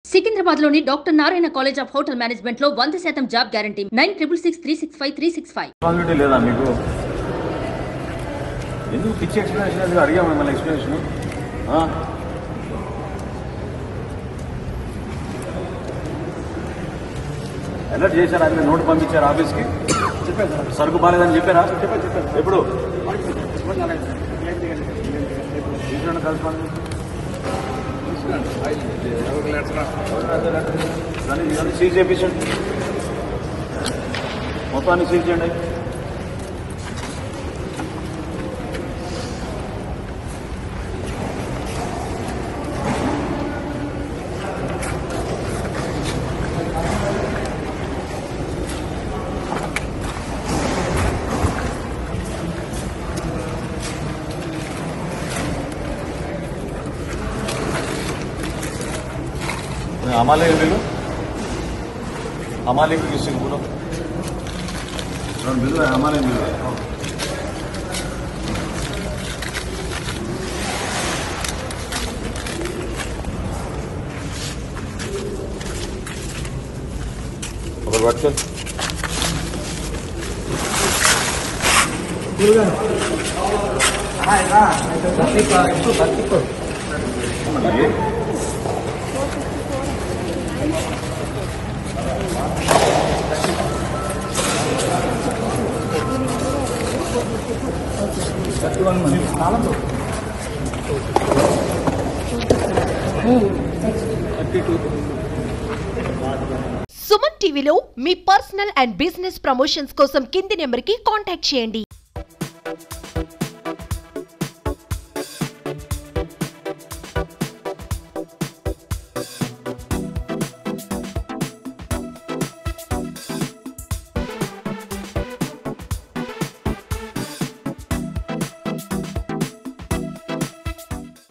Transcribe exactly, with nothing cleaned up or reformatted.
సికింద్రాబాద్ లోని doctor Narayana college of hotel management లో వంద శాతం job guarantee nine triple six three six five three six five. లేదా మీకు ఎందుకు పిచ్చి ఎక్స్ప్లెనేషన్ అడిగా మిమ్మల్ని ఎక్స్ప్లెనేషన్ అలర్ట్ చేశారా? అది నోటు పంపించారు ఆఫీస్కి? చెప్పారు సార్. సరుకు బాగాలేదని చెప్పారా? చెప్పారు చెప్పారు. ఎప్పుడు కలుసుకోండి. దాన్ని సీజ్ చేయించండి, మొత్తాన్ని సీజ్ చేయండి. हमारे बिलो हमारे किसी को बोलो बिलो है हमारे बिलो है. और बात चल సుమన్ టీవీలో మీ పర్సనల్ అండ్ బిజినెస్ ప్రమోషన్స్ కోసం కింది నెంబర్కి కాంటాక్ట్ చేయండి.